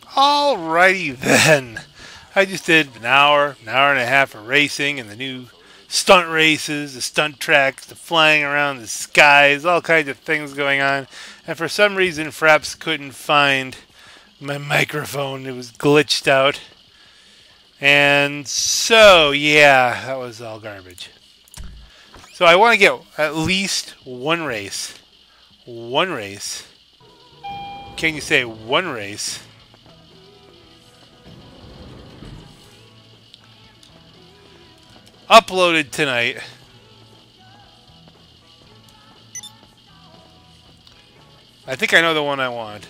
Alrighty then. I just did an hour and a half of racing and the new stunt races, the stunt tracks, the flying around the skies, all kinds of things going on. And for some reason, FRAPS couldn't find my microphone. It was glitched out. And so, yeah, that was all garbage. So I want to get at least one race. One race. Can you say one race? Uploaded tonight. I think I know the one I want.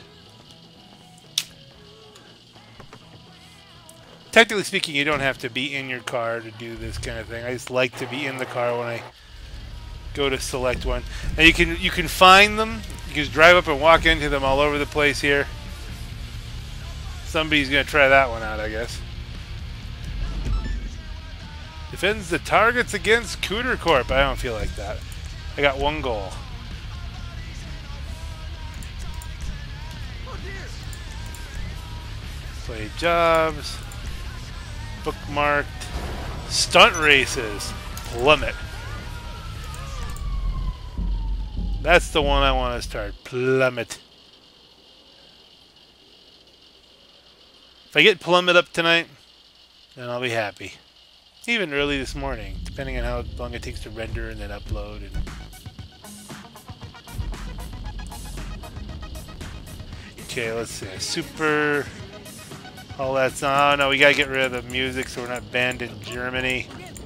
Technically speaking, you don't have to be in your car to do this kind of thing. I just like to be in the car when I go to select one. And you can find them. You can just drive up and walk into them all over the place here. Somebody's gonna try that one out, I guess. Defends the targets against Cooter Corp. I don't feel like that. I got one goal. Play jobs. Bookmarked. Stunt races. Plummet. That's the one I want to start. Plummet. If I get Plummet up tonight, then I'll be happy. Even early this morning, depending on how long it takes to render and then upload. Okay, let's see. Super. All that's on. Oh, no, we gotta get rid of the music so we're not banned in Germany.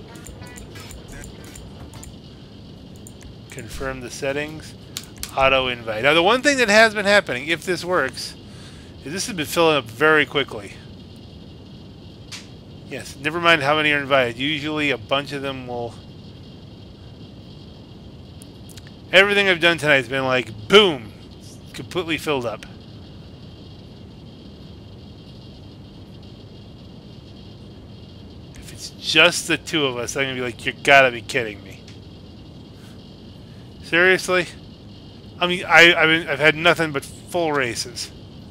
Confirm the settings. Auto invite. Now, the one thing that has been happening, if this works, is this has been filling up very quickly. Yes, never mind how many are invited. Usually a bunch of them will... Everything I've done tonight has been like, boom, completely filled up. If it's just the two of us, I'm going to be like, you gotta be kidding me. Seriously? I mean, I've had nothing but full races.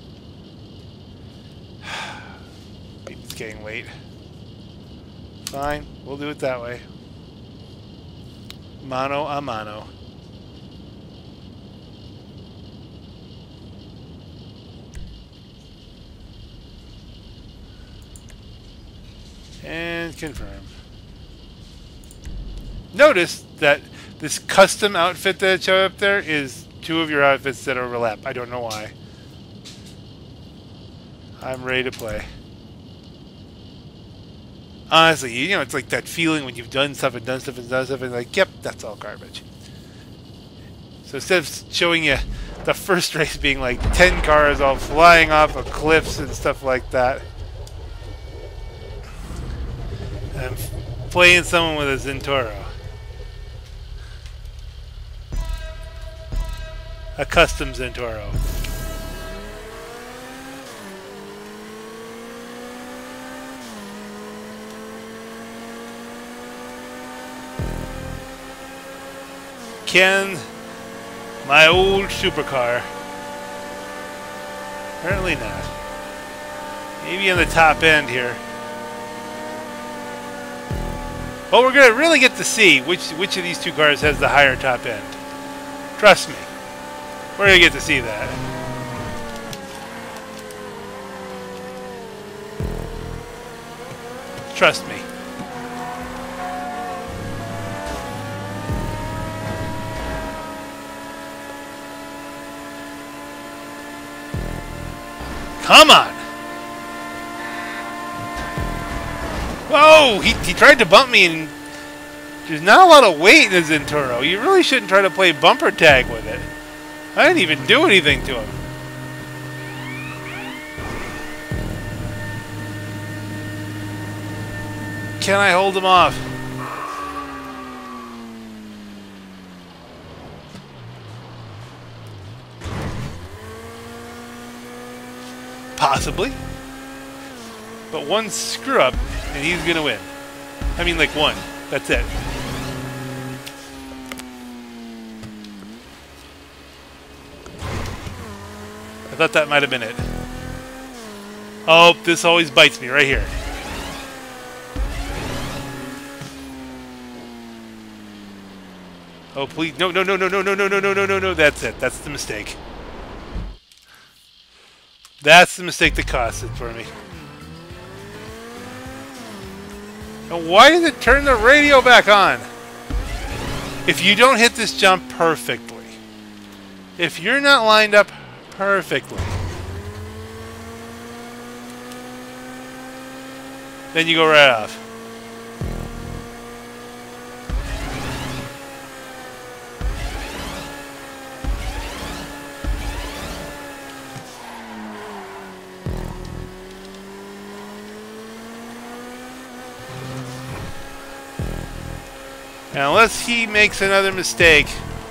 It's getting late. Fine, we'll do it that way. Mano a mano. And confirm. Notice that this custom outfit that showed up there is two of your outfits that overlap. I don't know why. I'm ready to play. Honestly, you know, it's like that feeling when you've done stuff and done stuff and done stuff and like, yep, that's all garbage. So instead of showing you the first race being like 10 cars all flying off of cliffs and stuff like that, I'm playing someone with a Zentoro. A custom Zentoro. Can my old supercar? Apparently not. Maybe in the top end here. But we're gonna really get to see which of these two cars has the higher top end. Trust me. We're gonna get to see that. Trust me. Come on! Whoa! He tried to bump me, and there's not a lot of weight in his Zentoro. You really shouldn't try to play bumper tag with it. I didn't even do anything to him. Can I hold him off? Possibly. But one screw up and he's gonna win. I mean, like one. That's it. I thought that might have been it. Oh, this always bites me right here. Oh, please. No, no, no, no, no, no, no, no, no, no, no, no. That's it. That's the mistake. That's the mistake that cost it for me. And why did it turn the radio back on? If you don't hit this jump perfectly, if you're not lined up perfectly, then you go right off. Now, unless he makes another mistake.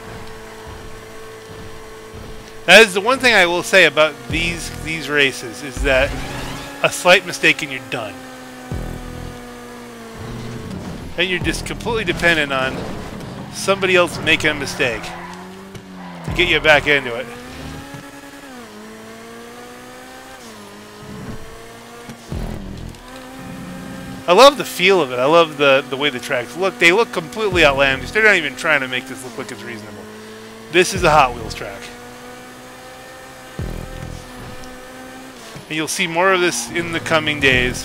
That is the one thing I will say about these races, is that a slight mistake and you're done. And you're just completely dependent on somebody else making a mistake to get you back into it. I love the feel of it. I love the way the tracks look. They look completely outlandish. They're not even trying to make this look like it's reasonable. This is a Hot Wheels track. And you'll see more of this in the coming days.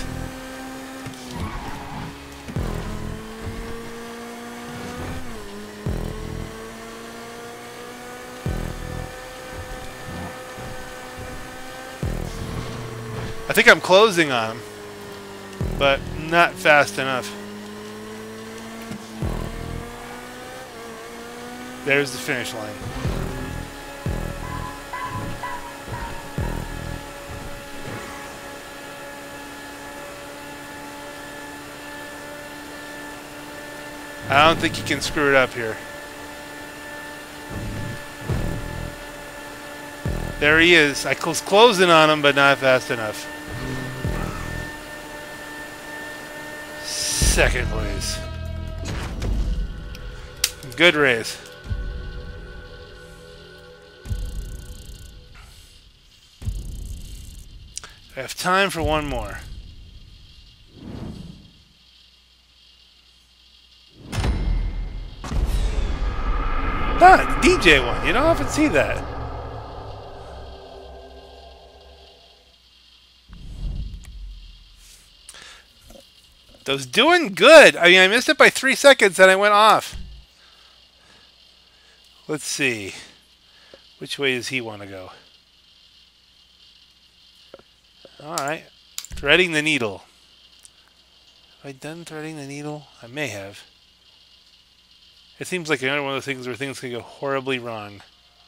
I think I'm closing on them, but not fast enough. There's the finish line. I don't think you can screw it up here. There he is. I was closing on him, but not fast enough. Second place. Good race. I have time for one more. Ah, the DJ one. You don't often see that. I was doing good. I mean, I missed it by 3 seconds and I went off. Let's see. Which way does he want to go? Alright. Threading the needle. Have I done threading the needle? I may have. It seems like another one of those things where things can go horribly wrong.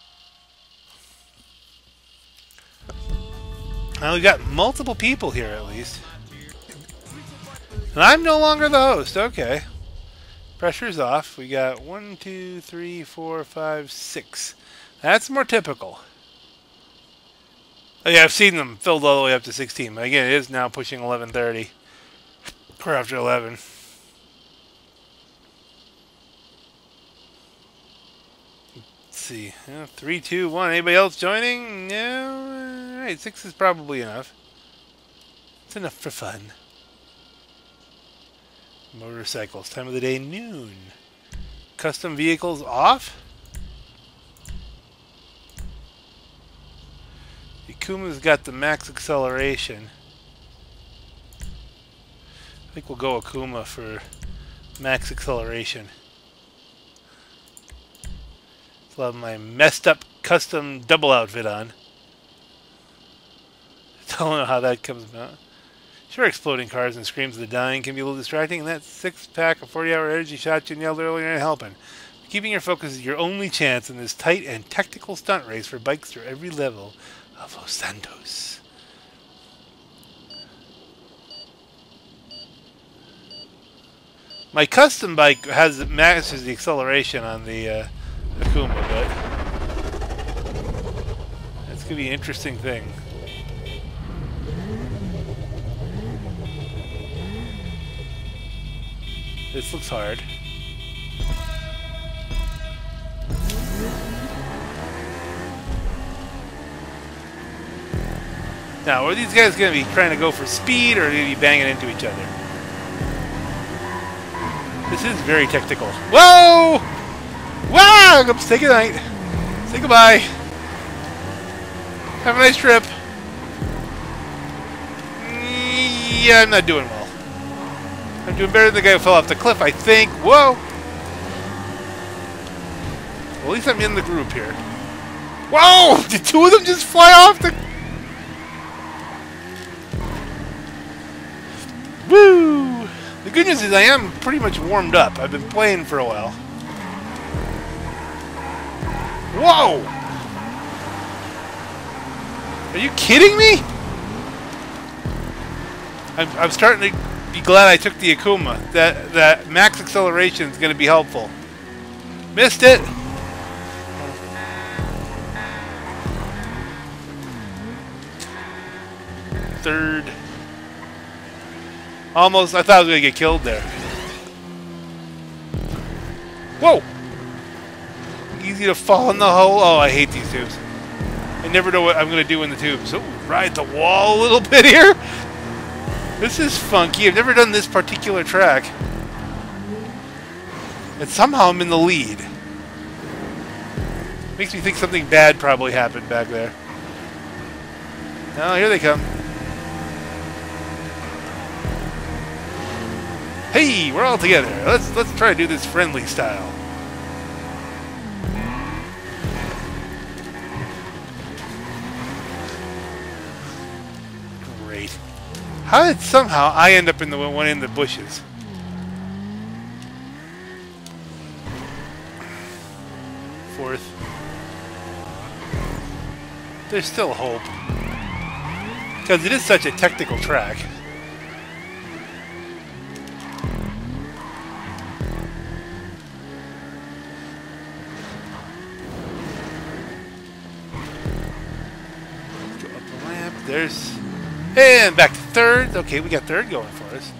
Now we've got multiple people here at least. And I'm no longer the host. Okay. Pressure's off. We got 1, 2, 3, 4, 5, 6. That's more typical. Oh, yeah, I've seen them filled all the way up to 16. But again, it is now pushing 11:30. Or after 11. Let's see. 3, 2, 1. Anybody else joining? No. Alright, 6 is probably enough. It's enough for fun. Motorcycles. Time of the day, noon. Custom vehicles off. Kuma's got the max acceleration. I think we'll go Akuma for max acceleration. Still have my messed up custom double outfit on. Don't know how that comes about. Sure, exploding cars and screams of the dying can be a little distracting, and that 6-pack of 40-hour energy shot you nailed earlier ain't helping. Keeping your focus is your only chance in this tight and tactical stunt race for bikes through every level of Los Santos. My custom bike matches the acceleration on the Akuma, but that's gonna be an interesting thing. This looks hard. Now, are these guys going to be trying to go for speed, or are they going to be banging into each other? This is very technical. Whoa! Wow! Say goodnight. Say goodbye. Have a nice trip. Yeah, I'm not doing well. I'm doing better than the guy who fell off the cliff, I think. Whoa! Well, at least I'm in the group here. Whoa! Did two of them just fly off the... Woo! The good news is I am pretty much warmed up. I've been playing for a while. Whoa! Are you kidding me? I'm starting to be glad I took the Akuma. That max acceleration is going to be helpful. Missed it! Third. Almost, I thought I was going to get killed there. Whoa! Easy to fall in the hole. Oh, I hate these tubes. I never know what I'm going to do in the tubes. Oh, ride the wall a little bit here. This is funky. I've never done this particular track. And somehow I'm in the lead. Makes me think something bad probably happened back there. Oh, here they come. Hey, we're all together. Let's try to do this friendly style. Great. How did somehow I end up in the one in the bushes? Fourth. There's still hope. Because it is such a technical track. Go up the ramp. There's... And back to third. Okay, we got third going for us.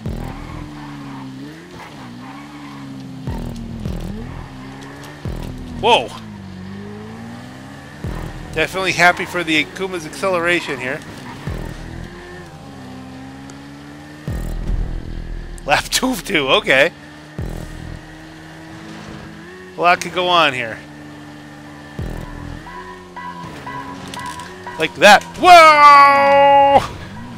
Whoa! Definitely happy for the Akuma's acceleration here. Lap 2-2, okay. A lot could go on here. Like that. Whoa!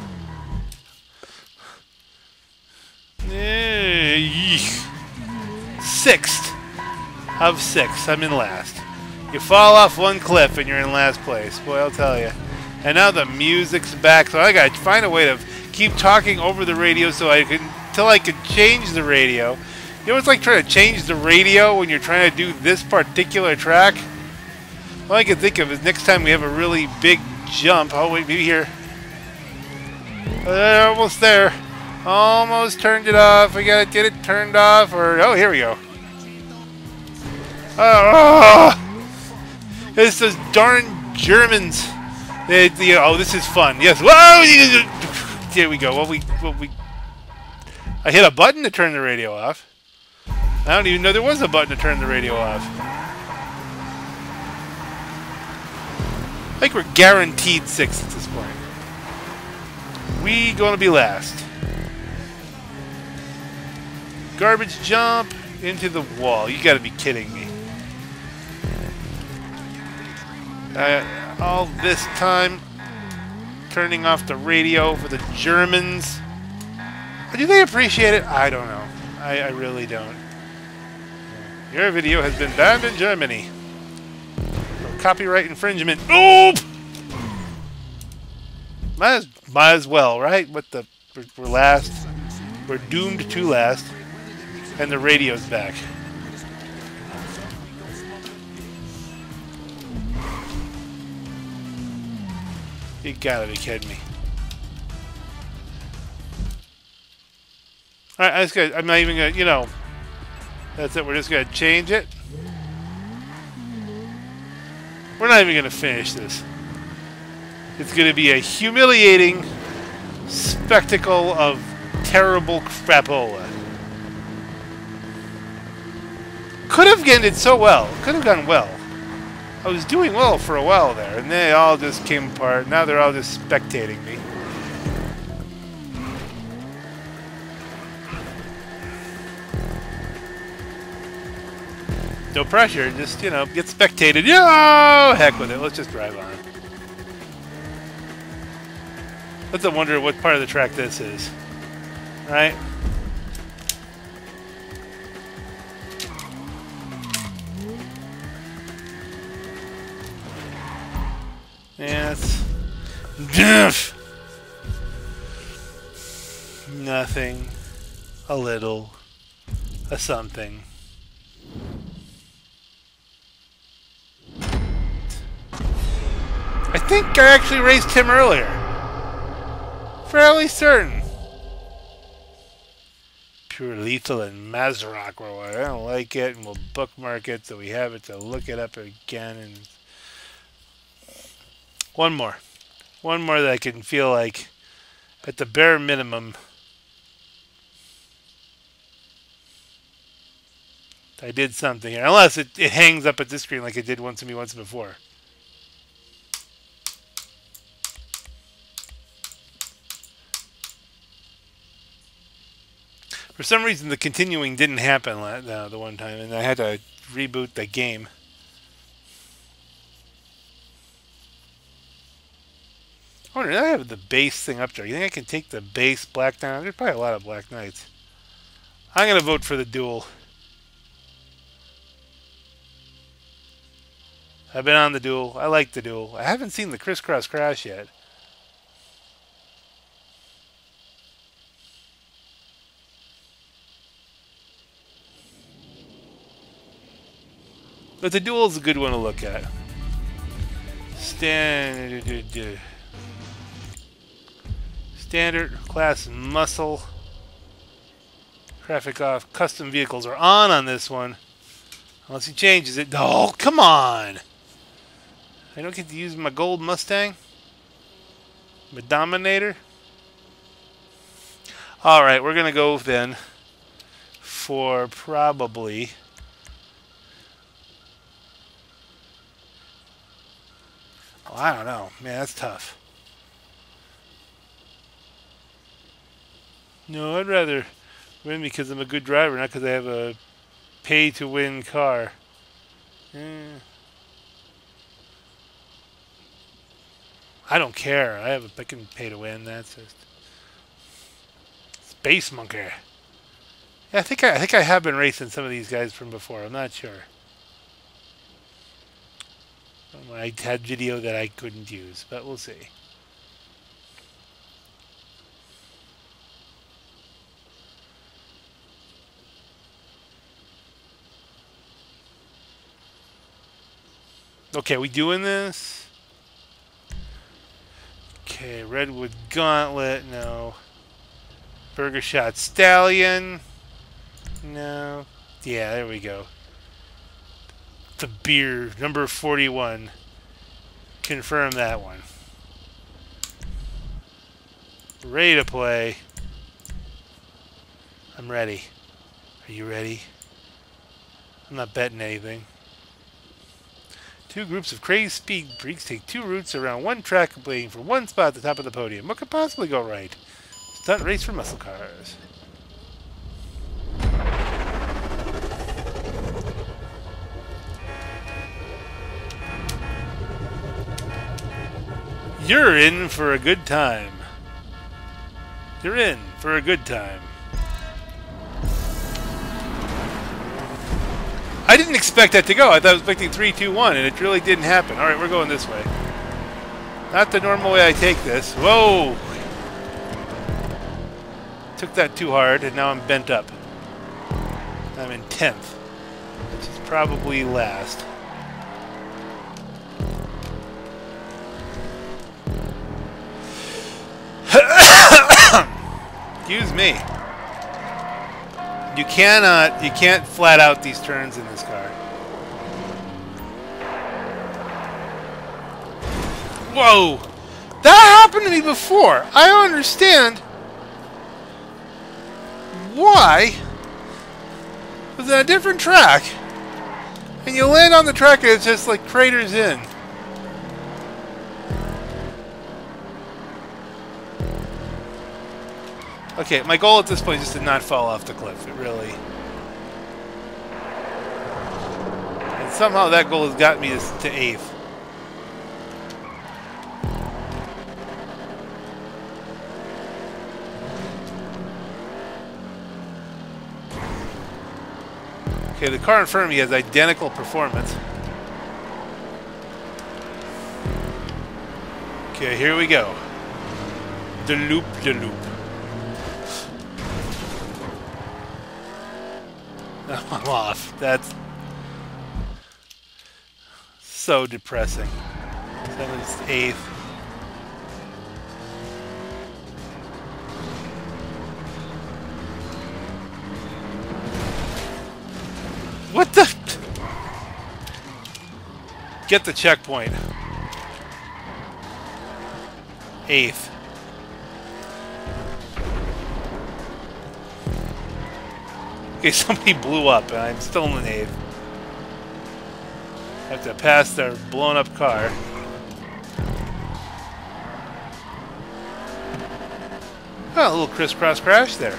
Sixth of six. I'm in last. You fall off one cliff and you're in last place. Boy, I'll tell you. And now the music's back, so I gotta find a way to keep talking over the radio so I can until I can change the radio. You know, it's like trying to change the radio when you're trying to do this particular track. All I can think of is next time we have a really big jump. Oh wait, maybe here. Almost there. Almost turned it off. We gotta get it turned off. Or oh, here we go. Oh, it's those darn Germans. Oh, this is fun. Yes. Whoa! Here we go. I hit a button to turn the radio off. I don't even know there was a button to turn the radio off. I think we're guaranteed 6 at this point. We gonna be last. Garbage jump into the wall. You gotta be kidding me. All this time turning off the radio for the Germans. Do they appreciate it? I don't know. I really don't. Your video has been banned in Germany. For copyright infringement. Oop! Might as well, right? We're last. We're doomed to last. And the radio's back. You gotta be kidding me. Alright, I'm not even gonna, you know, that's it, we're just gonna change it. We're not even gonna finish this. It's gonna be a humiliating spectacle of terrible crapola. Could have ended so well. Could have gone well. I was doing well for a while there, and they all just came apart. Now they're all just spectating me. No pressure, just, you know, get spectated. Yo! Heck with it, let's just drive on. Let's wonder what part of the track this is. Right? Yeah, it's... Nothing. A little. A something. I think I actually raced him earlier. Fairly certain. Pure Lethal and Mazrock were one. I don't like it, and we'll bookmark it so we have it to look it up again. And one more. One more that I can feel like, at the bare minimum, I did something here. Unless it hangs up at this screen like it did once before. For some reason, the continuing didn't happen the one time, and I had to reboot the game. I wonder, I have the base thing up there. You think I can take the base black down? There's probably a lot of Black Knights. I'm going to vote for the duel. I've been on the duel. I like the duel. I haven't seen the crisscross crash yet. But the duel is a good one to look at. Standard, class, muscle. Traffic off. Custom vehicles are on this one. Unless he changes it. Oh, come on! I don't get to use my gold Mustang? My Dominator? Alright, we're going to go then for probably... Oh, I don't know. Man, that's tough. No, I'd rather win because I'm a good driver, not because I have a pay-to-win car. I don't care. I can pay to win. That's just Space Monkey. Yeah, I think I have been racing some of these guys from before. I'm not sure. I had video that I couldn't use, but we'll see. Okay, we doing this? Okay, Redwood Gauntlet, no. Burger Shot Stallion, no. Yeah, there we go. The beer, number 41. Confirm that one. Ready to play. I'm ready. Are you ready? I'm not betting anything. Two groups of crazy speed freaks take two routes around one track, competing for one spot at the top of the podium. What could possibly go right? Stunt race for muscle cars. You're in for a good time. You're in for a good time. I didn't expect that to go. I thought I was expecting 3, 2, 1, and it really didn't happen. Alright, we're going this way. Not the normal way I take this. Whoa! Took that too hard, and now I'm bent up. I'm in 10th, which is probably last. Excuse me. You can't flat out these turns in this car. Whoa! That happened to me before. I don't understand why. It was on a different track. And you land on the track and it's just like craters in. Okay, my goal at this point is just to not fall off the cliff. It really... And somehow that goal has got me to 8th. Okay, the car in front of me has identical performance. Okay, here we go. The loop, the loop. I'm off. That's so depressing. 7th, 8th. What the? Get the checkpoint. 8th. Okay, somebody blew up and I'm still in 8th. I have to pass their blown up car. Oh, a little crisscross crash there.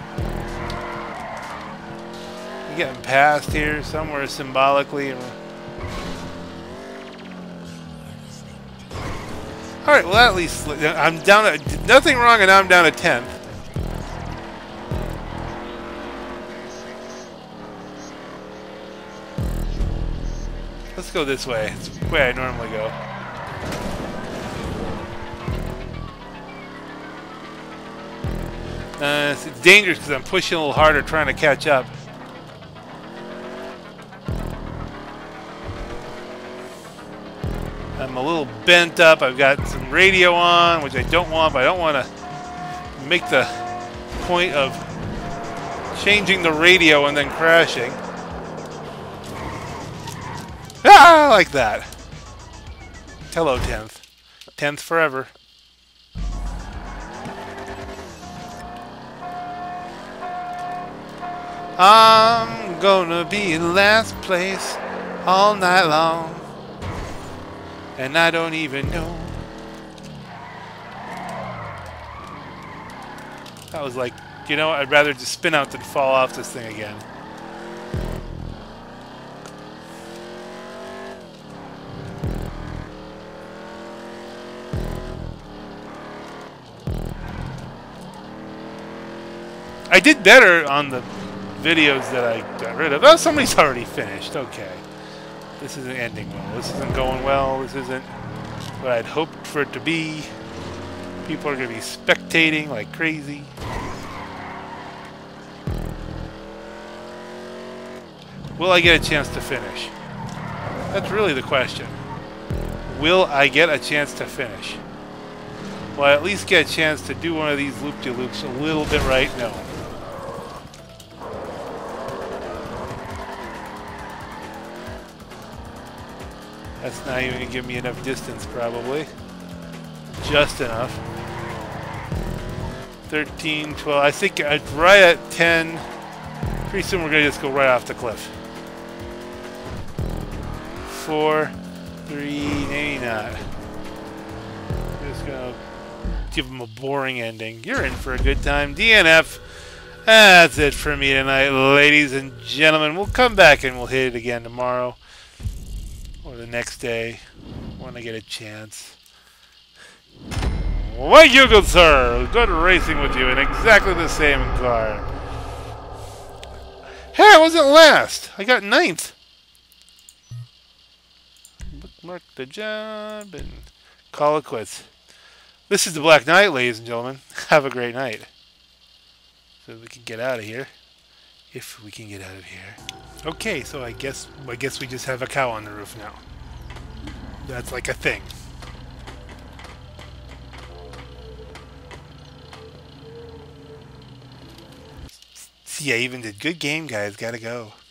You getting past here somewhere symbolically. Alright, well at least I'm down to nothing wrong and now I'm down to 10th. Let's go this way. It's the way I normally go. It's dangerous because I'm pushing a little harder trying to catch up. I'm a little bent up. I've got some radio on, which I don't want, but I don't want to make the point of changing the radio and then crashing. Ah, like that. Hello, 10th. 10th forever. I'm gonna be in last place all night long. And I don't even know. That was like, you know, I'd rather just spin out than fall off this thing again. I did better on the videos that I got rid of. Oh, somebody's already finished. Okay. This isn't ending well. This isn't going well. This isn't what I'd hoped for it to be. People are going to be spectating like crazy. Will I get a chance to finish? That's really the question. Will I get a chance to finish? Will I at least get a chance to do one of these loop-de-loops a little bit right? No. That's not even going to give me enough distance, probably. Just enough. 13, 12. I think right at 10. Pretty soon we're going to just go right off the cliff. 4, 3, maybe not. Just going to give them a boring ending. You're in for a good time. DNF. That's it for me tonight, ladies and gentlemen. We'll come back and we'll hit it again tomorrow. Or the next day, when I get a chance. Thank you, good sir. Good racing with you in exactly the same car. Hey, I wasn't last. I got 9th. Bookmark the job and call it quits. This is the Black Knight, ladies and gentlemen. Have a great night. So we can get out of here. If we can get out of here. Okay, so I guess we just have a cow on the roof now. That's like a thing. See, I even did good game, guys. Gotta go.